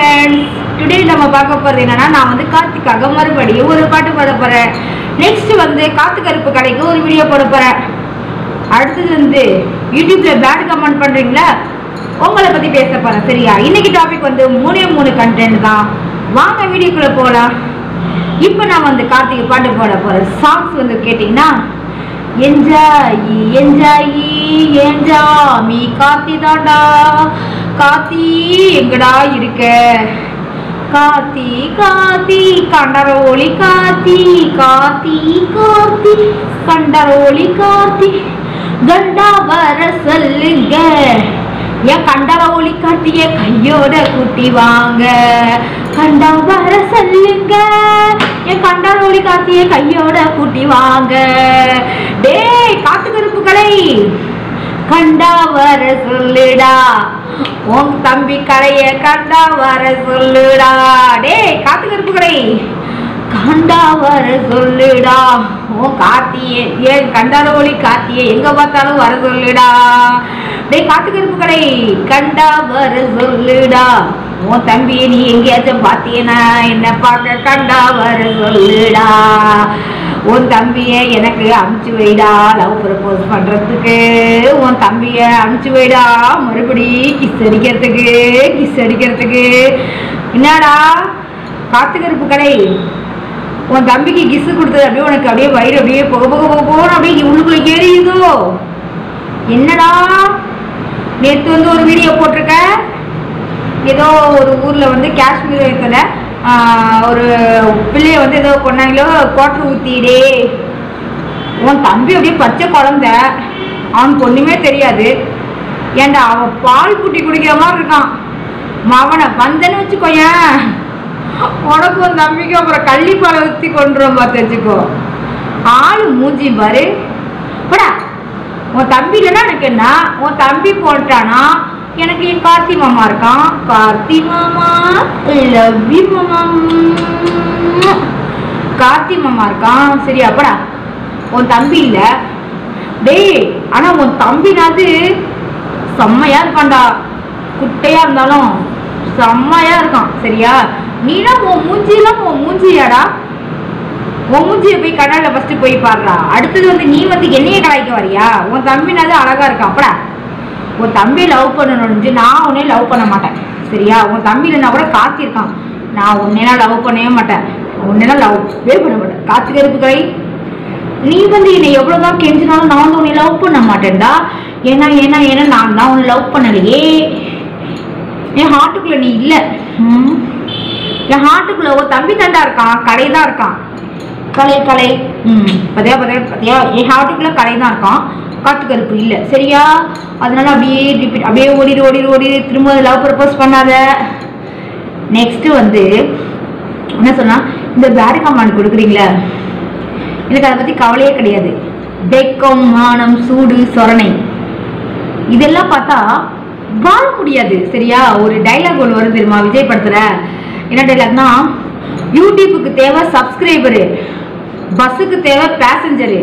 friends, today நம்ம பார்க்க போறது என்னன்னா நான் வந்து கார்த்திகாக மறுபடியும் ஒரு பாட்டு பாட போறேன். நெக்ஸ்ட் வந்து காத்து கருப்பு கடைக்கு ஒரு வீடியோ போட போறேன். அடுத்து வந்து யூடியூப்ல பேட் கமெண்ட் பண்றீங்களா, உங்களை பத்தி பேச போறேன். சரியா? இன்னைக்கு டாபிக் வந்து மூணு கண்டென்ட் தான். வாங்க வீடியோக்குள்ள போலாம். இப்போ நான் வந்து கார்த்திகை பாட்டு போட போறேன். சாங்ஸ் வந்து கேட்டீங்கன்னா என்ஜாயி என்ஜாயி என்ஜாமி கார்த்தி தாண்டா, கார்த்தி எங்கடா இருக்க, கார்த்தி கார்த்தி கண்டரோலி கார்த்தி, கார்த்தி கார்த்தி கண்டரோலி கார்த்தி, கண்டா வர சொல்லுங்க என் கண்டரோலி கார்த்திய கையோட கூட்டி வாங்க, கண்டா வர சொல்லுங்க என் கண்டரோலி கார்த்திய கையோட கூட்டி வாங்க. டேய் காத்து கருப்புகளை கண்டா வர சொல்லுடா, உன் தம்பி கடைய கண்டா வர சொல்லுடா. டேய் காத்து கருப்புகளை கண்டா வர சொல்லுடா, உன் கார்த்திய ஏன் கண்டரோலி கார்த்திய எங்க பார்த்தாலும் வர சொல்லுடா. டேய் காத்து கருப்புகளை கண்டா வர சொல்லுடா, உன் தம்பியை நீ எங்கேயாச்சும் பாத்தியனா என்ன பார்க்க கண்டா வர சொல்லுடா. உன் தம்பிய எனக்கு அனுப்பிச்சு வைடா, லவ் ப்ரப்போஸ் பண்றதுக்கு உன் தம்பிய அனுப்பிச்சு வைடா, மறுபடி கிஸ் அடிக்கிறதுக்கு. என்னடா காத்து கருப்பு கடை, உன் தம்பிக்கு கிஸ் கொடுத்தது அப்படியே உனக்கு அப்படியே வயிறு அப்படியே போகணும் அப்படியே உள்ளுக்குள்ள ஏறியுதோ? என்னடா நேற்று வந்து ஒரு வீடியோ போட்டிருக்க, ஏதோ ஒரு ஊர்ல வந்து காஷ்மீர் இருக்கிற ஒரு பிள்ளைய வந்து ஏதோ கொண்டாங்களோ கோட்டர் ஊத்திடே, உன் தம்பி அப்படியே பச்சை குழந்தை, அவனுக்கு ஒண்ணுமே தெரியாது. ஏன்டா அவன் பால் குட்டி குடிக்கிற மாதிரி இருக்கான். அவனை வந்தன்னு வச்சுக்கோயேன், உனக்கு உன் தம்பிக்கு அப்புறம் கள்ளிப்பாலை ஊற்றி கொண்டுரும் பார்த்து வச்சுக்கோ. ஆளு மூஞ்சி பாரு படா. உன் தம்பி இல்லைன்னா எனக்கு என்ன, உன் தம்பி போட்டானா எனக்கு என் கார்த்தி மாமா இருக்கான். கார்த்தி மாமா லவ் யூ மாமா, கார்த்தி மாமா இருக்கான். சரியா? அப்படா உன் தம்பி இல்ல. டேய் ஆனா உன் தம்பினாது செம்மையா இருக்கான்டா, குட்டையா இருந்தாலும் செம்மையா இருக்கான். சரியா? நீனா உன் மூஞ்சியாடா, உன் மூஞ்சியை போய் கடல்ல ஃபர்ஸ்ட் போய் பாடுறா. அடுத்தது வந்து நீ வந்து என்னைய கலாய்க்க வரியா? உன் தம்பினாது அழகா இருக்கான். அப்படா உன் தம்பியை லவ் பண்ணணும்னு நான் உன்னே லவ் பண்ண மாட்டேன். சரியா? உன் தம்பி இல்லைன்னா கூட காத்திருக்கான், நான் உன்னெல்லாம் லவ் பண்ணவே மாட்டேன், உன்னெல்லாம் லவ்வே பண்ண மாட்டேன். காத்து கருப்புகளை நீ வந்து என்னை எவ்வளவுதான் கெஞ்சினாலும் நான் வந்து உன்னை லவ் பண்ண மாட்டேன்டா. ஏன்னா நான் தான் உன்னை லவ் பண்ணலையே. என் ஹார்ட்டுக்குள்ள நீ இல்லை. என் ஹார்ட்டுக்குள்ள ஒரு தம்பி தண்டா இருக்கான், கடை தான் இருக்கான். கலை பத்தியா என் ஹார்ட்டுக்குள்ள கடை தான் இருக்கான், காத்து கருப்பு இல்லை. சரியா? அதனால அப்படியே ரிப்பீட் அப்படியே ஓடிடு திரும்ப லவ் ப்ரப்போஸ் பண்ணாத. நெக்ஸ்ட் வந்து என்ன சொன்னா, இந்த பேட் கமெண்ட் கொடுக்குறீங்களா, எனக்கு அதை பத்தி கவலையே கிடையாது. வெக்கம் மானம் சூடு சொரணை இதெல்லாம் பார்த்தா வாழ முடியாது. சரியா? ஒரு டைலாக் ஒன்று வரும் தெரியுமா விஜய் படத்துல? என்ன டைலாக்னா, யூடியூபுக்கு தேவை சப்ஸ்கிரைபரு, பஸ்ஸுக்கு தேவை பேசஞ்சரு,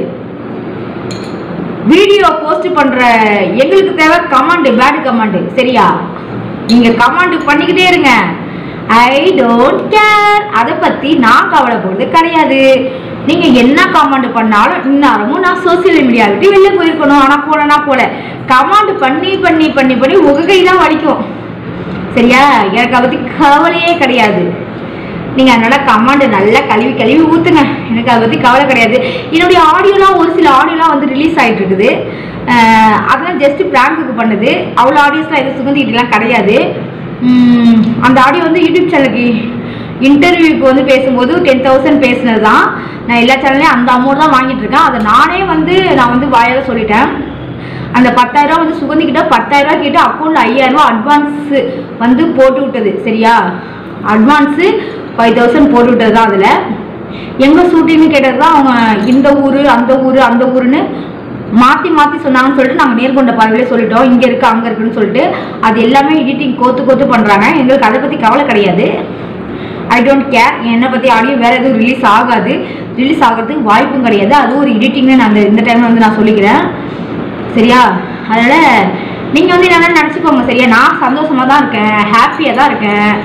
வீடியோ போஸ்ட் பண்ற எங்களுக்கு தேவை கமாண்ட், பேட் கமாண்ட். சரியா? நீங்க கமாண்ட் பண்ணிக்கிட்டே இருங்க, ஐ டோன்ட் கேர். அதை பத்தி நான் கவலைப்படுறது கிடையாது. நீங்க என்ன கமாண்ட் பண்ணாலும் இந்நேரமும் நான் சோசியல் மீடியா விட்டு வெளில போயிருக்கணும், ஆனா போல கமாண்ட் பண்ணி உங்க கை தான் வலிக்கும். சரியா? எனக்கு அதை பத்தி கவலையே கிடையாது. நீங்க அதனால கமாண்ட் நல்லா கழுவி ஊத்துங்க, எனக்கு அதை பத்தி கவலை கிடையாது. என்னுடைய ஆடியோலாம் ஒரு சில ஆடியோலாம் வந்து ரிலீஸ் ஆகிட்டு இருக்குது, அதெல்லாம் ஜஸ்ட் பிராங்குக்கு பண்ணுது. அவ்வளோ ஆடியோஸ்லாம் எதுவும் சுகந்திக்கிட்டலாம் கிடையாது. அந்த ஆடியோ வந்து யூடியூப் சேனலுக்கு இன்டர்வியூக்கு வந்து பேசும்போது 10,000 பேசினது தான். நான் எல்லா சேனல்லையும் அந்த அமௌண்ட் தான் வாங்கிட்டு இருக்கேன். அதை நான் வந்து வாயால சொல்லிட்டேன். அந்த 10,000 வந்து சுகந்திக்கிட்ட 10,000 கேட்டு அக்கௌண்ட்ல 5,000 அட்வான்ஸ் வந்து போட்டு விட்டது. சரியா? அட்வான்ஸு 5,000 போட்டு விட்டது தான். அதில் எங்கே ஷூட்டிங்னு கேட்டது தான் அவங்க இந்த ஊர் அந்த ஊருன்னு மாற்றி சொன்னாங்கன்னு சொல்லிட்டு நாங்கள் நேர்கொண்ட பார்வையிலே சொல்லிட்டோம், இங்கே இருக்கு அங்கே இருக்குன்னு சொல்லிட்டு. அது எல்லாமே எடிட்டிங் கோத்து பண்ணுறாங்க. எங்களுக்கு அதை பற்றி கவலை கிடையாது. I don't care. என்னை பற்றி ஆடியோ வேறு எதுவும் ரிலீஸ் ஆகிறதுக்கு வாய்ப்பும் கிடையாது. அது ஒரு எடிட்டிங்னு நான் இந்த டைமில் வந்து நான் சொல்லிக்கிறேன். சரியா? அதனால் நீங்கள் வந்து என்ன நினச்சிக்கோங்க. சரியா? நான் சந்தோஷமாக தான் இருக்கேன், ஹாப்பியாக தான் இருக்கேன்.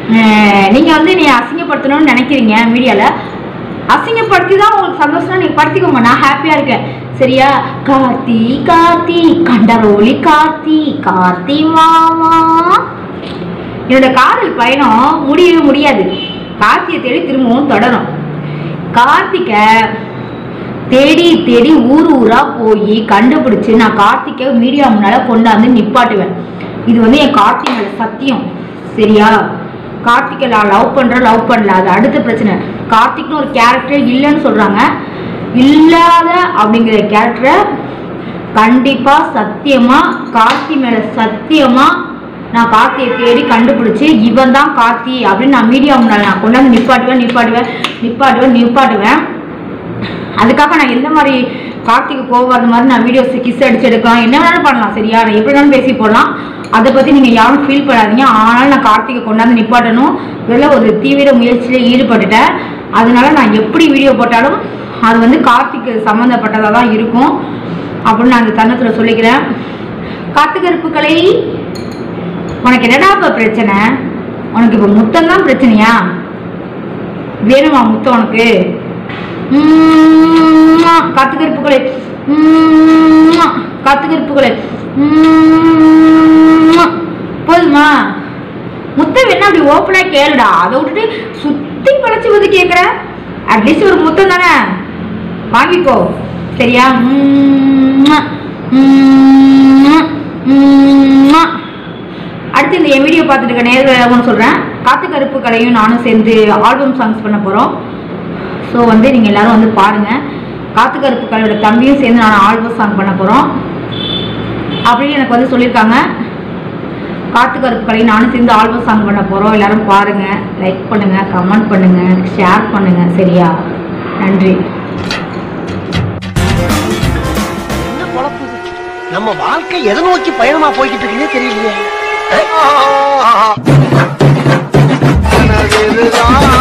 நீங்கள் வந்து நீ அசிங்கப்படுத்தணும்னு நினைக்கிறீங்க மீடியாவில், அசிங்கப்படுத்தி தான் உங்களுக்கு சந்தோஷம்னா நீங்கள் படுத்திக்கோங்க, நான் ஹாப்பியாக இருக்கேன் சரியா. கார்த்தி கார்த்தி கண்டரோலி கார்த்தி கார்த்தி மாமா. என்னோட காதல் பயணம் முடியவே முடியாது, கார்த்தியை தேடி திரும்பவும் தொடரும். கார்த்திகை தேடி தேடி ஊர் ஊரா போய் கண்டுபிடிச்சு நான் கார்த்திகை மீடியா முன்னால கொண்டாந்து நிப்பாட்டுவேன். இது வந்து என் கார்த்திக் மேல சத்தியம் சரியா. கார்த்திகை நான் லவ் பண்றேன், லவ் பண்ணல, அது அடுத்த பிரச்சனை. கார்த்திக்னு ஒரு கேரக்டர் இல்லைன்னு சொல்றாங்க, இல்லாத அப்படிங்கிற கேரக்டரை கண்டிப்பா சத்தியமா கார்த்தி மேல சத்தியமா நான் கார்த்தியை தேடி கண்டுபிடிச்சு இவன் தான் கார்த்தி அப்படின்னு நான் மீடியா முன்னால நான் கொண்டாந்து நிப்பாட்டுவேன். அதுக்காக நான் எந்த மாதிரி கார்த்திக்கு கோவம் அந்த மாதிரி நான் வீடியோஸ் கிஸ் அடிச்சு எடுக்கலாம், என்ன வேணாலும் பண்ணலாம் சரியா. நான் எப்படி வேணாலும் பேசி போடலாம், அதை பற்றி நீங்கள் யாரும் ஃபீல் பண்ணாதீங்க. ஆனால் நான் கார்த்திகை கொண்டாந்து நிப்பாட்டணும் இதில் ஒரு தீவிர முயற்சியில் ஈடுபட்டுட்டேன். அதனால நான் எப்படி வீடியோ போட்டாலும் அது வந்து கார்த்திக்கு சம்மந்தப்பட்டதாக தான் இருக்கும் அப்படின்னு நான் அந்த தருணத்தில் சொல்லிக்கிறேன். கார்த்திகருப்புகளை உனக்கு என்னடா இப்போ பிரச்சனை? உனக்கு இப்போ முத்தம் தான் பிரச்சனையா? வேணுமா முத்தம் உனக்கு? காத்துக்கருப்புகளே காத்துக்கருப்புகளே போதுமா? முத்தம் என்ன அப்படி ஓப்பனா கேளுடா, அதை விட்டுட்டு சுத்தி பழச்சு வந்து கேட்குற. அட்லீஸ்ட் ஒரு முத்தம் தானே வாங்கிக்கோ சரியா. அடுத்து இந்த என் வீடியோ பார்த்துட்டு இருக்க நேர்களை சொல்கிறேன், காத்துக்கருப்புகளையும் நானும் சேர்ந்து ஆல்பம் சாங்ஸ் பண்ண போகிறோம். ஸோ வந்து நீங்கள் எல்லோரும் வந்து பாருங்கள். காத்துக்கருப்புகளோட தம்பியும் சேர்ந்து நான் ஆல்பம் சாங் பண்ண போகிறோம் அப்படின்னு எனக்கு வந்து சொல்லியிருக்காங்க. காத்துக்கருப்புகளையும் நானும் சேர்ந்து ஆல்பம் சாங் பண்ண போகிறோம். எல்லோரும் பாருங்கள், லைக் பண்ணுங்கள், கமெண்ட் பண்ணுங்கள், ஷேர் பண்ணுங்கள் சரியா. நன்றி. நம்ம வாழ்க்கை எதை நோக்கி பயணமா போய்கிட்டு இருக்குன்னே தெரியலையே.